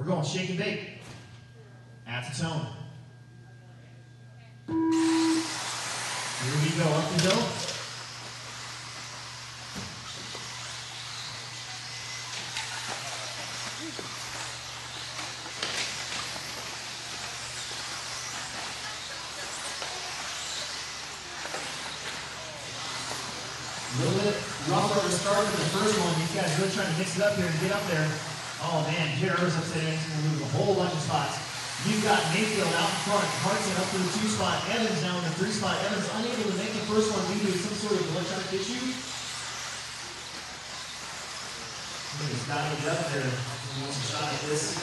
We're going shake and bake. At the tone. Here we go, up the hill. A little bit rougher to start with the first one. These guys really trying to mix it up here and get up there. Oh man, Jared's upset. He's going to lose a whole bunch of spots. You've got Mayfield out in front. Hartson up to the 2 spot. Evans down in the 3 spot. Evans unable to make the first one due to some sort of electronic issue. He's got to get up there. He wants a shot at this.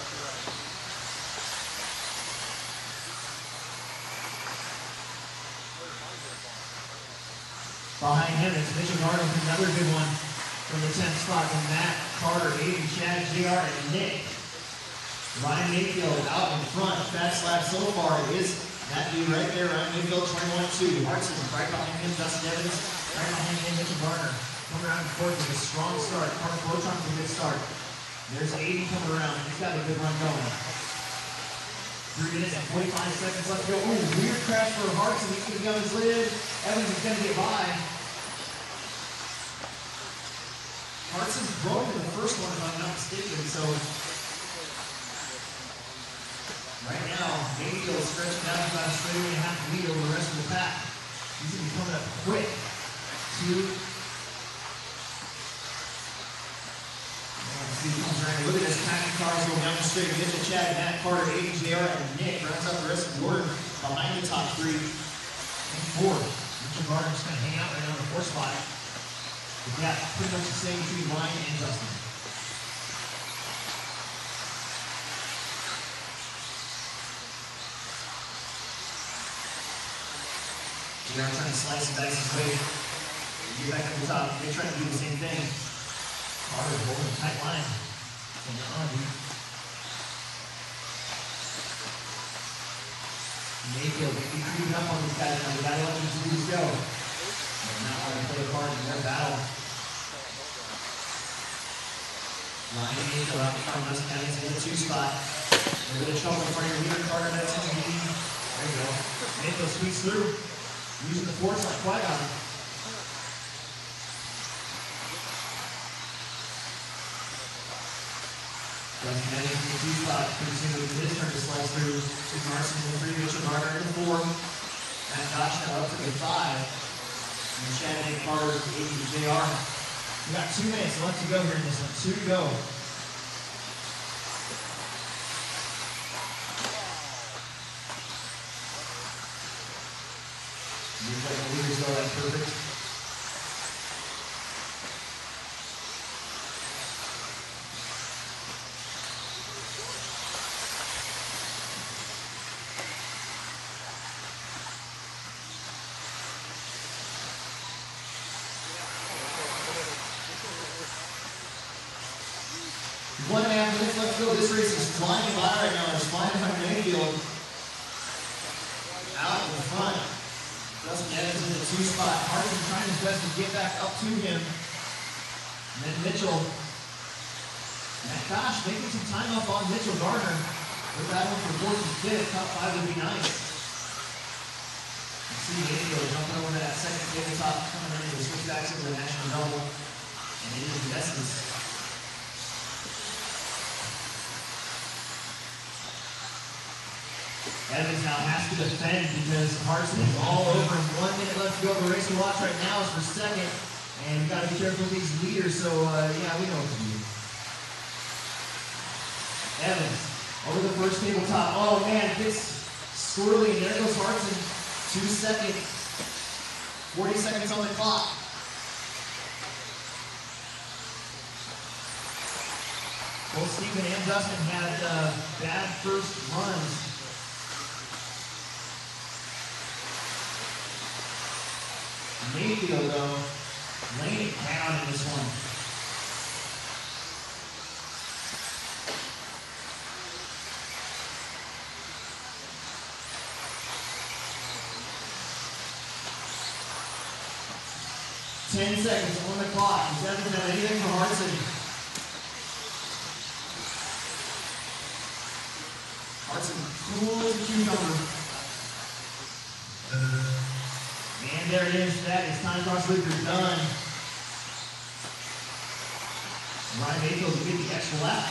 Behind him is Mitchell Gardner, another good one from the 10th spot. From Matt, Carter, Aiden, Chad, JR, and Nick. Ryan Mayfield out in front. Fast lap so far is that dude right there, Ryan Mayfield, 21-2. Hartson right behind him, Dustin Evans, right behind him, Mitchell Gardner. Coming around the court with a strong start. Carter Flotron with a good start. There's Aiden coming around. He's got a good run going. 3 minutes and 45 seconds left to go. Ooh, weird crash for Hartson. He's going to be on his lid. Evans is going to get by. Hartson's broken the first one, if I'm not mistaken, so right now, Mayfield is stretching down about a straight 1.5 lead over the rest of the pack. He's going to be coming up quick. 2. Look at this pack of cars going down the straight. Mitchell, Chad, Matt, Carter, Aiden, JR, and Nick rounds out the rest of the order behind the top 3 and 4. Mitchell Gardner just going to hang out right on the 4 spot. We've got pretty much the same between Ryan and Justin. JR trying to slice and dice his way. Get back up the top. They're trying to do the same thing. Carter holding a tight line. Mayfield, they keep creeping up on these guys now. We gotta let these dudes go. They're not going to play a part in their battle. Ryan Mayfield out in front of us, Evans in the 2 spot. A little bit of trouble in front of your leader, Carter, that's in the lead. There you go. Mayfield squeaks through, using the force like Qui-Gon. Justin Evans in the 2 spot, pretty soon with his turn to slice through. Susan Larson in the 3, Mitchell Gardner in the 4. Matt Goshna up to the 5. And Chad and Carter, 8 to JR. We got 2 minutes left to go here in this one. 2 to go. Looks like the leaders go, that's perfect. This race is flying by right now. It's flying by Mayfield. Out in the front. Dustin Evans in the 2 spot. Hartson trying his best to get back up to him. And then Mitchell. And gosh, making some time up on Mitchell Gardner. We're battling for 4th and 5th. Top 5 would be nice. You see Mayfield jumping over that second tabletop, coming into the switchbacks into the national double. And it is Dustin's. Evans now has to defend because Hartson is all over him. 1 minute left to go. The race to watch right now is for 2nd. And you've got to be careful with these leaders. So, yeah, we know what to do. Evans over the first tabletop. Oh, man, it gets swirly. And there goes Hartson. 2 seconds. 40 seconds on the clock. Both Stephen and Dustin had bad first runs. Mayfield, though, laying it down in this one. Ten seconds on the clock. He doesn't have anything for Hartson. That's some cool cucumber. And there it is. That is time cross leader done. Ryan Mayfield will get the extra lap.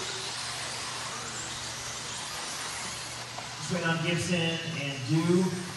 Just waiting on Gibson and Dew.